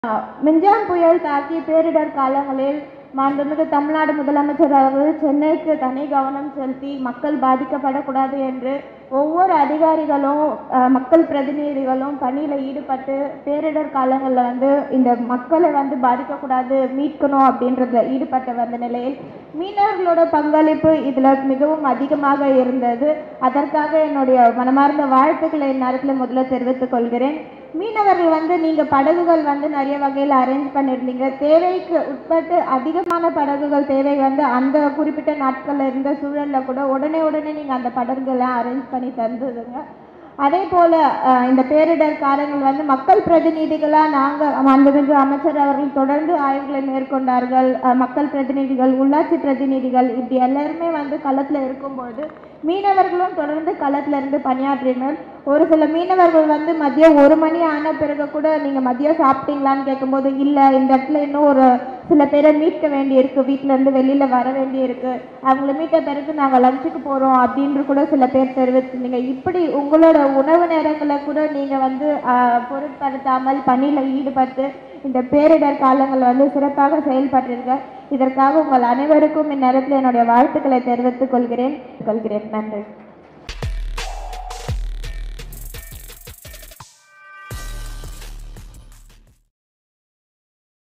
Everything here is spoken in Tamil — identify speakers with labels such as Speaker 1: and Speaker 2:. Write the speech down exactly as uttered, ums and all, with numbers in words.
Speaker 1: மிஞ்சாம் புயல் தாக்கிய பேரிடர் காலங்களில் மாண்புமிகு தமிழ்நாடு முதலமைச்சர் அவர்கள் சென்னைக்கு தனி கவனம் செலுத்தி மக்கள் பாதிக்கப்படக்கூடாது என்று ஒவ்வொரு அதிகாரிகளும் மக்கள் பிரதிநிதிகளும் பணியில் ஈடுபட்டு பேரிடர் காலங்களில் வந்து இந்த மக்களை வந்து பாதிக்கக்கூடாது மீட்கணும் அப்படின்றதுல ஈடுபட்டு வந்த நிலையில் மீனவர்களோட பங்களிப்பு இதில் மிகவும் அதிகமாக இருந்தது. அதற்காக என்னுடைய மனமார்ந்த வாழ்த்துக்களை இந்நேரத்தில் முதல்ல தெரிவித்துக் கொள்கிறேன். மீனவர்கள் வந்து நீங்கள் படகுகள் வந்து நிறைய வகையில் அரேஞ்ச் பண்ணியிருந்தீங்க. தேவைக்கு உட்பட்டு அதிகமான படகுகள் தேவை வந்து அந்த குறிப்பிட்ட நாட்களில் இருந்த சூழலில் கூட உடனே உடனே நீங்கள் அந்த படகுகளை அரேஞ்ச் பண்ணி தந்ததுங்க. அதே போல் இந்த பேரிடர் காலங்கள் வந்து மக்கள் பிரதிநிதிகளாக நாங்கள் மாண்புமிகு அமைச்சர் அவர்கள் தொடர்ந்து ஆய்வுகளை மேற்கொண்டார்கள். மக்கள் பிரதிநிதிகள், உள்ளாட்சி பிரதிநிதிகள் இப்படி எல்லாருமே வந்து களத்தில் இருக்கும்போது மீனவர்களும் தொடர்ந்து களத்தில் இருந்து பணியாற்றினர். ஒரு சில மீனவர்கள் வந்து மதியம் ஒரு மணி ஆன பிறகு கூட நீங்கள் மதியம் சாப்பிட்டீங்களான்னு கேட்கும்போது இல்லை, இந்த இடத்துல இன்னும் ஒரு சில பேரை மீட்க வேண்டியிருக்கு, வீட்டிலேருந்து வெளியில் வர வேண்டியிருக்கு, அவங்கள மீட்ட பிறகு நாங்கள் லஞ்சுக்கு போகிறோம் அப்படின்று கூட சில பேர் தெரிவிச்சிருந்தீங்க. இப்படி உங்களோட உணவு நேரங்களை கூட நீங்கள் வந்து பொருட்படுத்தாமல் பணியில் ஈடுபட்டு இந்த பேரிடர் காலங்கள் வந்து சிறப்பாக செயல்பட்டிருக்க. இதற்காக உங்கள் அனைவருக்கும் இந்நேரத்தில் என்னுடைய வாழ்த்துக்களை தெரிவித்துக் கொள்கிறேன் கொள்கிறேன் நன்றி.